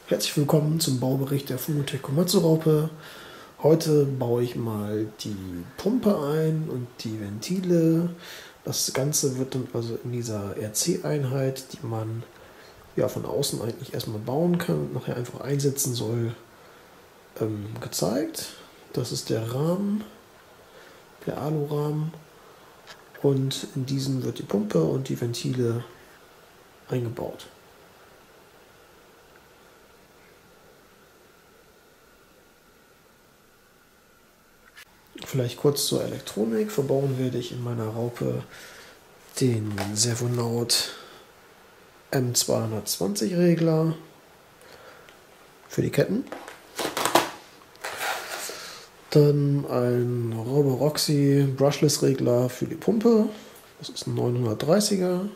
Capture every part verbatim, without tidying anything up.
Herzlich willkommen zum Baubericht der Fumotec Komatsu-Raupe. Heute baue ich mal die Pumpe ein und die Ventile. Das Ganze wird dann also in dieser R C-Einheit, die man ja von außen eigentlich erstmal bauen kann und nachher einfach einsetzen soll, ähm, gezeigt. Das ist der Rahmen, der Alurahmen, und in diesen wird die Pumpe und die Ventile eingebaut. Vielleicht kurz zur Elektronik. Verbauen werde ich in meiner Raupe den Servonaut M zweihundertzwanzig Regler für die Ketten. Dann ein Roboroxy Brushless Regler für die Pumpe. Das ist ein neunhundertdreißiger.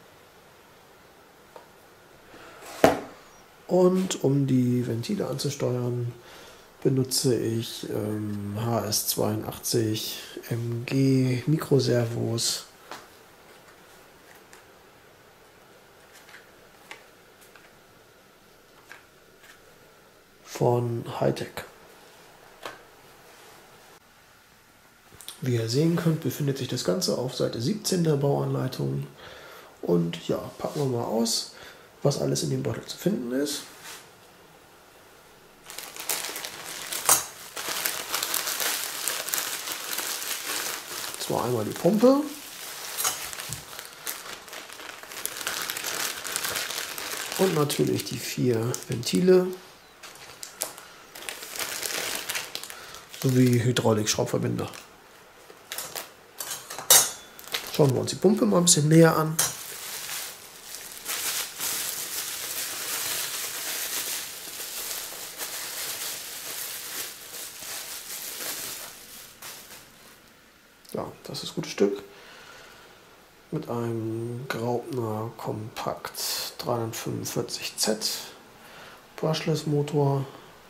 Und um die Ventile anzusteuern, benutze ich ähm, H S zweiundachtzig M G Mikroservos von Hi-Tech. Wie ihr sehen könnt, befindet sich das Ganze auf Seite siebzehn der Bauanleitung. Und ja, packen wir mal aus, was alles in dem Beutel zu finden ist. Zwar einmal die Pumpe, und natürlich die vier Ventile sowie Hydraulik-Schraubverbinder. Schauen wir uns die Pumpe mal ein bisschen näher an. Ja, das ist ein gutes Stück. Mit einem Graupner Kompakt dreihundertfünfundvierzig Z Brushless Motor.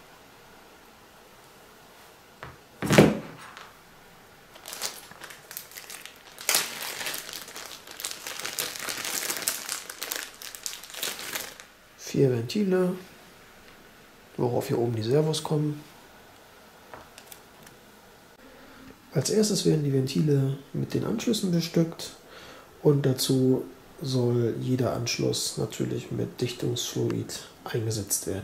Vier Ventile, worauf hier oben die Servos kommen. Als erstes werden die Ventile mit den Anschlüssen bestückt, und dazu soll jeder Anschluss natürlich mit Dichtungsfluid eingesetzt werden.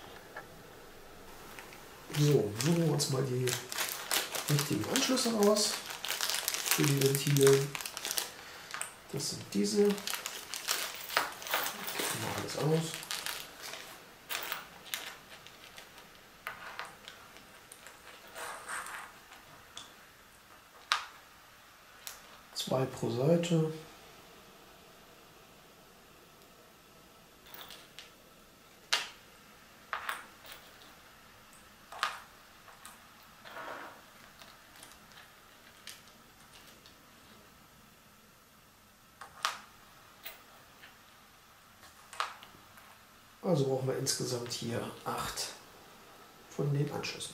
So, suchen wir uns mal die richtigen Anschlüsse raus für die Ventile. Das sind diese. Mal alles aus. Zwei pro Seite. Also brauchen wir insgesamt hier acht von den Anschlüssen.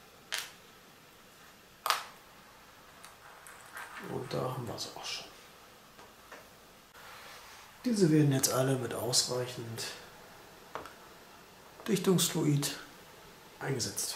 Und da haben wir es auch schon. Diese werden jetzt alle mit ausreichend Dichtungsfluid eingesetzt.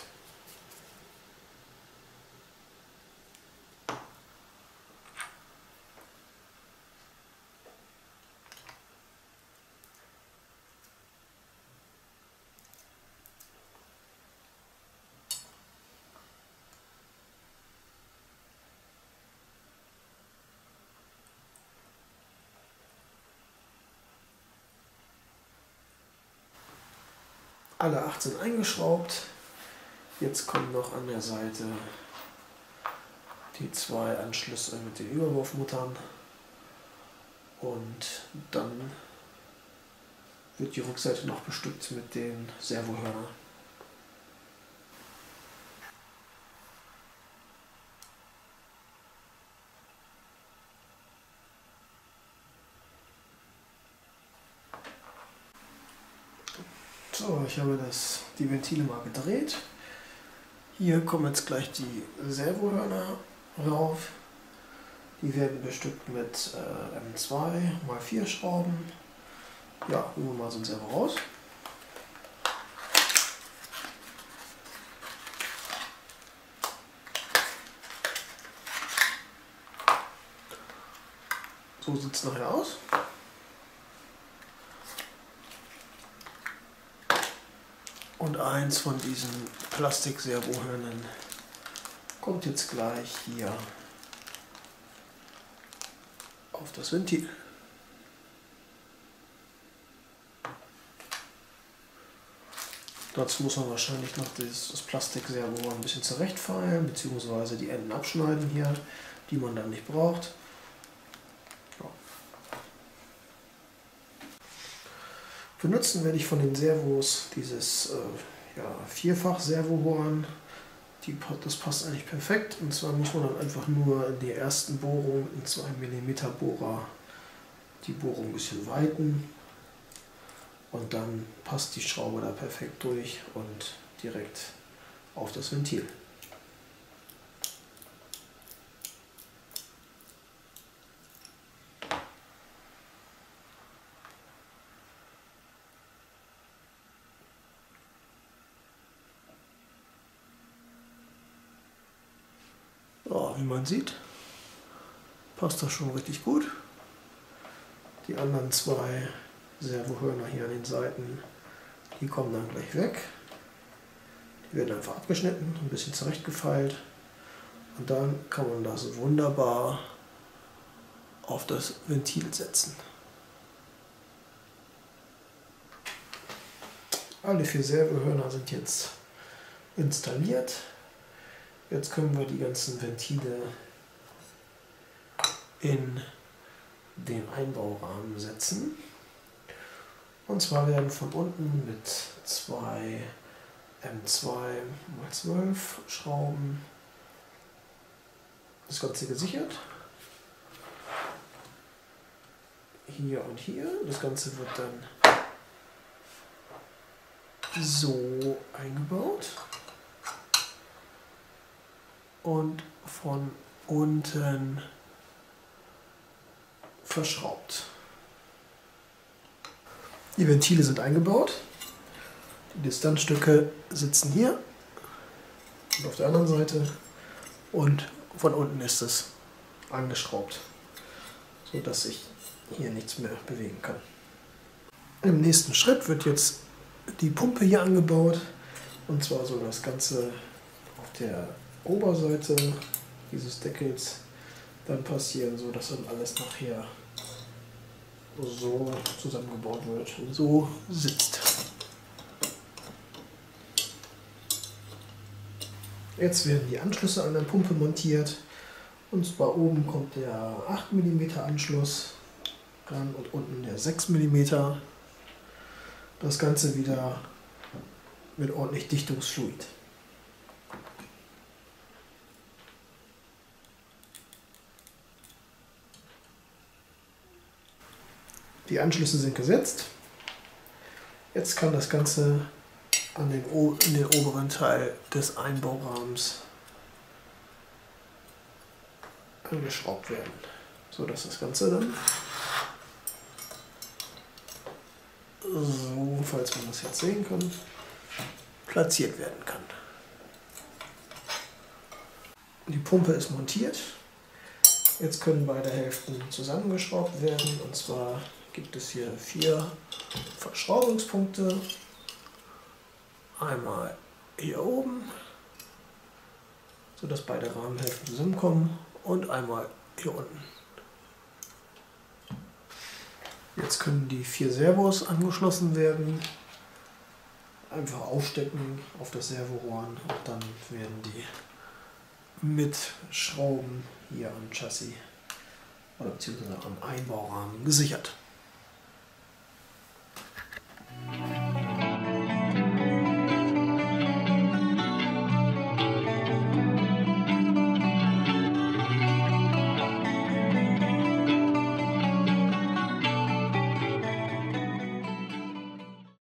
Alle acht sind eingeschraubt. Jetzt kommen noch an der Seite die zwei Anschlüsse mit den Überwurfmuttern, und dann wird die Rückseite noch bestückt mit den Servohörnern. So, ich habe das, die Ventile mal gedreht. Hier kommen jetzt gleich die Servohörner rauf. Die werden bestückt mit äh, M zwei mal vier Schrauben. Ja, holen wir mal so ein Servo raus. So sieht es nachher aus. Und eins von diesen Plastik-Servohörnern kommt jetzt gleich hier auf das Ventil. Dazu muss man wahrscheinlich noch das, das Plastik-Servo ein bisschen zurechtfeilen, beziehungsweise die Enden abschneiden hier, die man dann nicht braucht. Ja. Benutzen werde ich von den Servos dieses äh, ja, Vierfach-Servohorn. Die, das passt eigentlich perfekt, und zwar muss man dann einfach nur in der ersten Bohrung in zwei Millimeter Bohrer die Bohrung ein bisschen weiten. Und dann passt die Schraube da perfekt durch und direkt auf das Ventil. Ja, wie man sieht, passt das schon richtig gut. Die anderen zwei Servohörner hier an den Seiten, die kommen dann gleich weg. Die werden einfach abgeschnitten, ein bisschen zurechtgefeilt, und dann kann man das wunderbar auf das Ventil setzen. Alle vier Servohörner sind jetzt installiert. Jetzt können wir die ganzen Ventile in den Einbaurahmen setzen. Und zwar werden von unten mit zwei M zwei mal zwölf Schrauben das Ganze gesichert. Hier und hier. Das Ganze wird dann so eingebaut und von unten verschraubt. Die Ventile sind eingebaut, die Distanzstücke sitzen hier und auf der anderen Seite, und von unten ist es angeschraubt, so dass ich hier nichts mehr bewegen kann. Im nächsten Schritt wird jetzt die Pumpe hier angebaut, und zwar so das Ganze auf der Oberseite dieses Deckels dann passieren, so dass dann alles nachher so zusammengebaut wird und so sitzt. Jetzt werden die Anschlüsse an der Pumpe montiert, und zwar oben kommt der acht Millimeter Anschluss ran und unten der sechs Millimeter. Das Ganze wieder mit ordentlich Dichtungsfluid. Die Anschlüsse sind gesetzt. Jetzt kann das Ganze an den, in den oberen Teil des Einbaurahmens angeschraubt werden, so dass das Ganze dann so, falls man das jetzt sehen kann, platziert werden kann. Die Pumpe ist montiert. Jetzt können beide Hälften zusammengeschraubt werden, und zwar gibt es hier vier Verschraubungspunkte. Einmal hier oben, sodass beide Rahmenhälften zusammenkommen, und einmal hier unten. Jetzt können die vier Servos angeschlossen werden. Einfach aufstecken auf das Servorohr, und dann werden die mit Schrauben hier am Chassis oder beziehungsweise am Einbaurahmen gesichert.